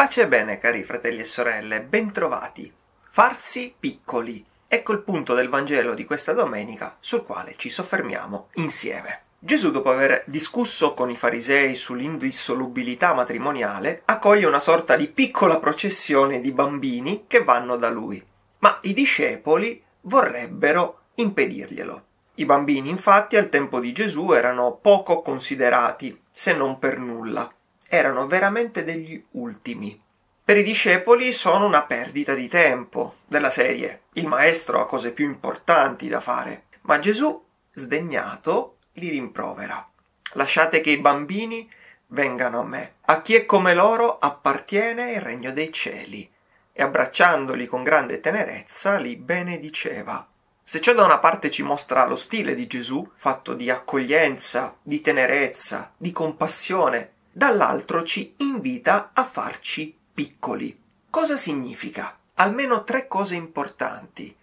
Pace e bene, cari fratelli e sorelle, bentrovati. Farsi piccoli. Ecco il punto del Vangelo di questa domenica sul quale ci soffermiamo insieme. Gesù, dopo aver discusso con i farisei sull'indissolubilità matrimoniale, accoglie una sorta di piccola processione di bambini che vanno da lui. Ma i discepoli vorrebbero impedirglielo. I bambini, infatti, al tempo di Gesù erano poco considerati, se non per nulla. Erano veramente degli ultimi. Per i discepoli sono una perdita di tempo, della serie. Il maestro ha cose più importanti da fare. Ma Gesù, sdegnato, li rimprovera. Lasciate che i bambini vengano a me. A chi è come loro appartiene il regno dei cieli. E abbracciandoli con grande tenerezza li benediceva. Se ciò da una parte ci mostra lo stile di Gesù, fatto di accoglienza, di tenerezza, di compassione, dall'altro ci invita a farci piccoli. Cosa significa? Almeno 3 cose importanti.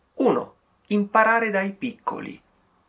1. Imparare dai piccoli.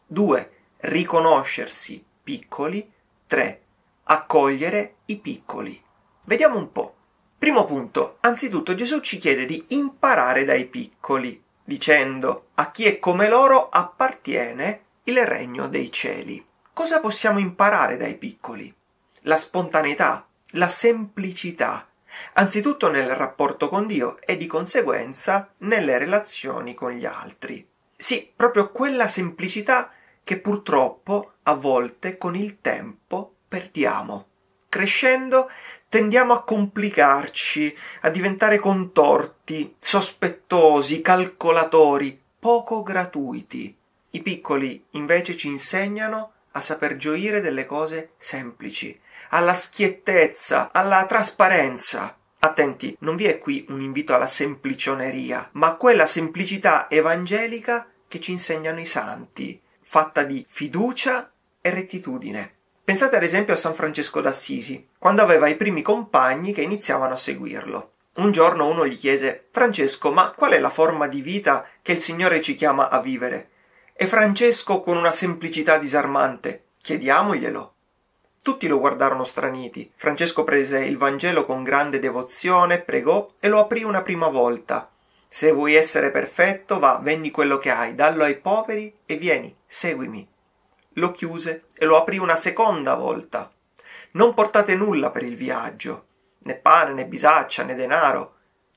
2. Riconoscersi piccoli. 3. Accogliere i piccoli. Vediamo un po'. Primo punto. Anzitutto Gesù ci chiede di imparare dai piccoli, dicendo: a chi è come loro appartiene il regno dei cieli. Cosa possiamo imparare dai piccoli? La spontaneità, la semplicità, anzitutto nel rapporto con Dio e di conseguenza nelle relazioni con gli altri. Sì, proprio quella semplicità che purtroppo a volte con il tempo perdiamo. Crescendo tendiamo a complicarci, a diventare contorti, sospettosi, calcolatori, poco gratuiti. I piccoli invece ci insegnano a saper gioire delle cose semplici, alla schiettezza, alla trasparenza. Attenti, non vi è qui un invito alla semplicioneria, ma a quella semplicità evangelica che ci insegnano i santi, fatta di fiducia e rettitudine. Pensate ad esempio a San Francesco d'Assisi, quando aveva i primi compagni che iniziavano a seguirlo. Un giorno uno gli chiese: Francesco, ma qual è la forma di vita che il Signore ci chiama a vivere? E Francesco, con una semplicità disarmante: chiediamoglielo. Tutti lo guardarono straniti. Francesco prese il Vangelo con grande devozione, pregò e lo aprì una prima volta. Se vuoi essere perfetto, va, vendi quello che hai, dallo ai poveri e vieni, seguimi. Lo chiuse e lo aprì una seconda volta. Non portate nulla per il viaggio, né pane, né bisaccia, né denaro.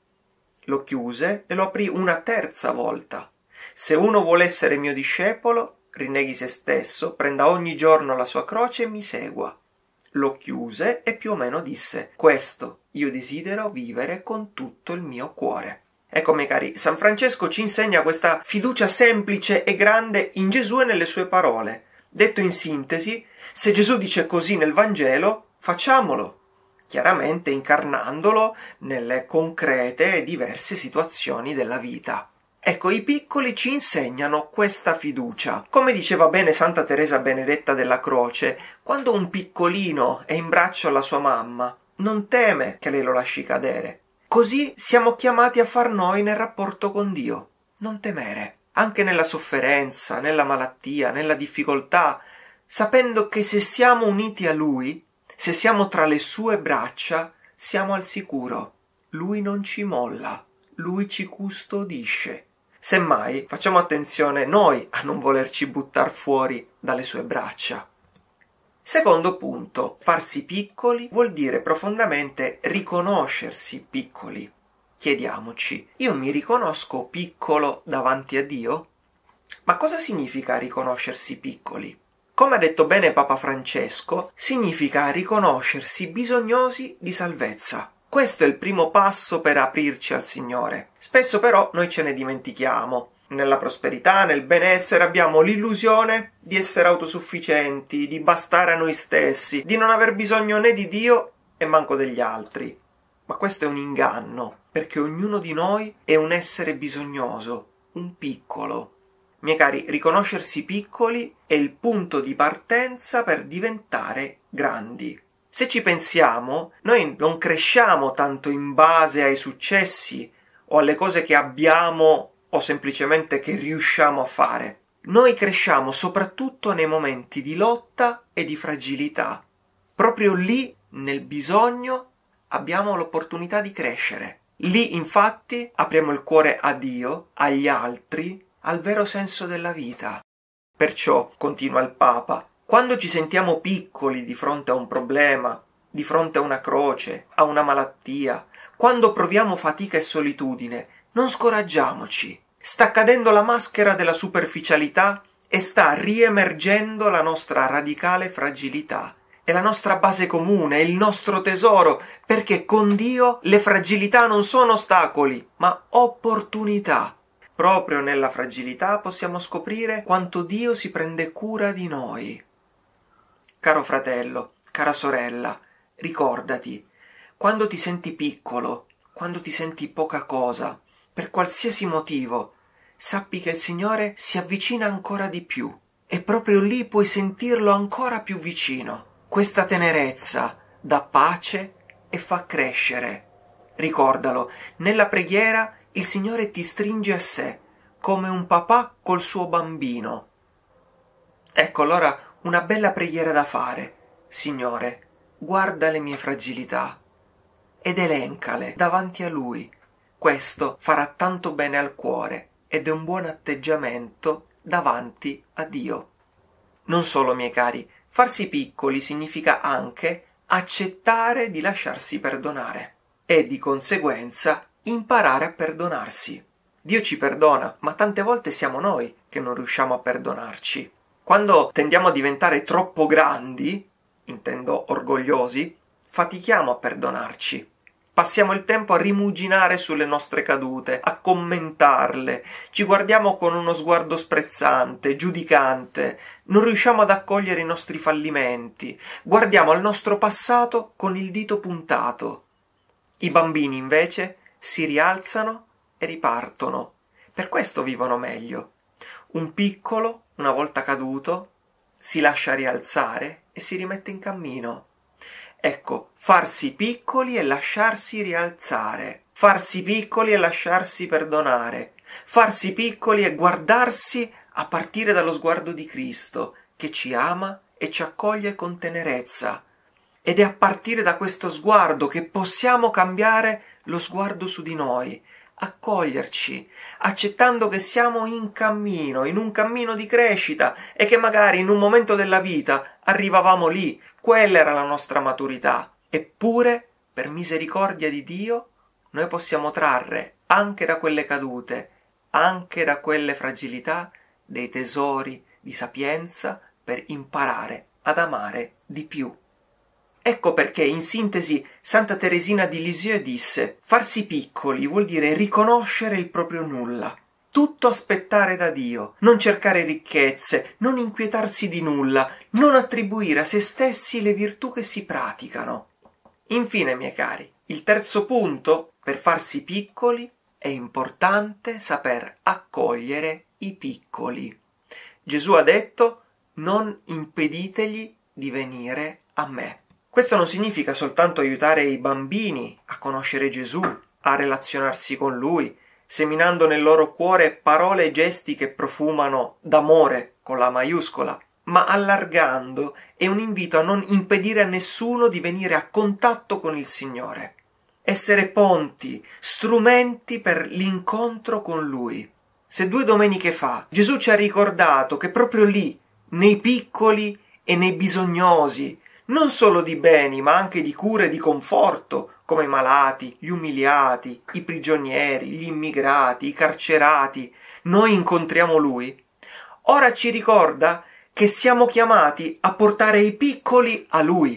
Lo chiuse e lo aprì una terza volta. Se uno vuole essere mio discepolo, rinneghi se stesso, prenda ogni giorno la sua croce e mi segua. Lo chiuse e più o meno disse: questo io desidero vivere con tutto il mio cuore. Ecco, miei cari, San Francesco ci insegna questa fiducia semplice e grande in Gesù e nelle sue parole. Detto in sintesi, se Gesù dice così nel Vangelo, facciamolo, chiaramente incarnandolo nelle concrete e diverse situazioni della vita. Ecco, i piccoli ci insegnano questa fiducia. Come diceva bene Santa Teresa Benedetta della Croce, quando un piccolino è in braccio alla sua mamma, non teme che lei lo lasci cadere. Così siamo chiamati a far noi nel rapporto con Dio. Non temere, anche nella sofferenza, nella malattia, nella difficoltà, sapendo che se siamo uniti a Lui, se siamo tra le sue braccia, siamo al sicuro. Lui non ci molla, Lui ci custodisce. Semmai, facciamo attenzione noi a non volerci buttar fuori dalle sue braccia. Secondo punto, farsi piccoli vuol dire profondamente riconoscersi piccoli. Chiediamoci: io mi riconosco piccolo davanti a Dio? Ma cosa significa riconoscersi piccoli? Come ha detto bene Papa Francesco, significa riconoscersi bisognosi di salvezza. Questo è il primo passo per aprirci al Signore. Spesso però noi ce ne dimentichiamo. Nella prosperità, nel benessere abbiamo l'illusione di essere autosufficienti, di bastare a noi stessi, di non aver bisogno né di Dio e manco degli altri. Ma questo è un inganno, perché ognuno di noi è un essere bisognoso, un piccolo. Miei cari, riconoscersi piccoli è il punto di partenza per diventare grandi. Se ci pensiamo, noi non cresciamo tanto in base ai successi o alle cose che abbiamo o semplicemente che riusciamo a fare. Noi cresciamo soprattutto nei momenti di lotta e di fragilità. Proprio lì, nel bisogno, abbiamo l'opportunità di crescere. Lì, infatti, apriamo il cuore a Dio, agli altri, al vero senso della vita. Perciò, continua il Papa, quando ci sentiamo piccoli di fronte a un problema, di fronte a una croce, a una malattia, quando proviamo fatica e solitudine, non scoraggiamoci. Sta cadendo la maschera della superficialità e sta riemergendo la nostra radicale fragilità. È la nostra base comune, è il nostro tesoro, perché con Dio le fragilità non sono ostacoli, ma opportunità. Proprio nella fragilità possiamo scoprire quanto Dio si prende cura di noi. Caro fratello, cara sorella, ricordati, quando ti senti piccolo, quando ti senti poca cosa, per qualsiasi motivo, sappi che il Signore si avvicina ancora di più e proprio lì puoi sentirlo ancora più vicino. Questa tenerezza dà pace e fa crescere. Ricordalo, nella preghiera il Signore ti stringe a sé, come un papà col suo bambino. Ecco allora una bella preghiera da fare. Signore, guarda le mie fragilità ed elencale davanti a Lui. Questo farà tanto bene al cuore ed è un buon atteggiamento davanti a Dio. Non solo, miei cari, farsi piccoli significa anche accettare di lasciarsi perdonare e di conseguenza imparare a perdonarsi. Dio ci perdona, ma tante volte siamo noi che non riusciamo a perdonarci. Quando tendiamo a diventare troppo grandi, intendo orgogliosi, fatichiamo a perdonarci. Passiamo il tempo a rimuginare sulle nostre cadute, a commentarle, ci guardiamo con uno sguardo sprezzante, giudicante, non riusciamo ad accogliere i nostri fallimenti, guardiamo al nostro passato con il dito puntato. I bambini invece si rialzano e ripartono. Per questo vivono meglio. Un piccolo, una volta caduto, si lascia rialzare e si rimette in cammino. Ecco, farsi piccoli e lasciarsi rialzare, farsi piccoli e lasciarsi perdonare, farsi piccoli e guardarsi a partire dallo sguardo di Cristo, che ci ama e ci accoglie con tenerezza. Ed è a partire da questo sguardo che possiamo cambiare lo sguardo su di noi, accoglierci, accettando che siamo in cammino, in un cammino di crescita e che magari in un momento della vita arrivavamo lì, quella era la nostra maturità. Eppure, per misericordia di Dio, noi possiamo trarre anche da quelle cadute, anche da quelle fragilità, dei tesori di sapienza per imparare ad amare di più. Ecco perché, in sintesi, Santa Teresina di Lisieux disse: farsi piccoli vuol dire riconoscere il proprio nulla, tutto aspettare da Dio, non cercare ricchezze, non inquietarsi di nulla, non attribuire a se stessi le virtù che si praticano. Infine, miei cari, il terzo punto, per farsi piccoli, è importante saper accogliere i piccoli. Gesù ha detto: non impeditegli di venire a me. Questo non significa soltanto aiutare i bambini a conoscere Gesù, a relazionarsi con Lui, seminando nel loro cuore parole e gesti che profumano d'amore con la maiuscola, ma allargando è un invito a non impedire a nessuno di venire a contatto con il Signore. Essere ponti, strumenti per l'incontro con Lui. Se 2 domeniche fa Gesù ci ha ricordato che proprio lì, nei piccoli e nei bisognosi, non solo di beni, ma anche di cure e di conforto, come i malati, gli umiliati, i prigionieri, gli immigrati, i carcerati, noi incontriamo Lui, ora ci ricorda che siamo chiamati a portare i piccoli a Lui.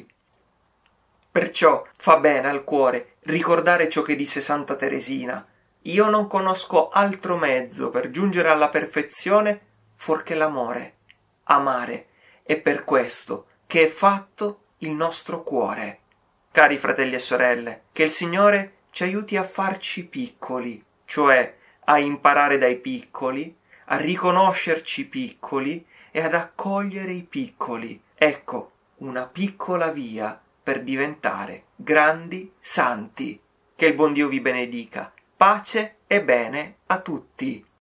Perciò fa bene al cuore ricordare ciò che disse Santa Teresina: io non conosco altro mezzo per giungere alla perfezione fuorché l'amore. Amare è per questo che è fatto il nostro cuore. Cari fratelli e sorelle, che il Signore ci aiuti a farci piccoli, cioè a imparare dai piccoli, a riconoscerci piccoli e ad accogliere i piccoli. Ecco, una piccola via per diventare grandi santi. Che il buon Dio vi benedica. Pace e bene a tutti.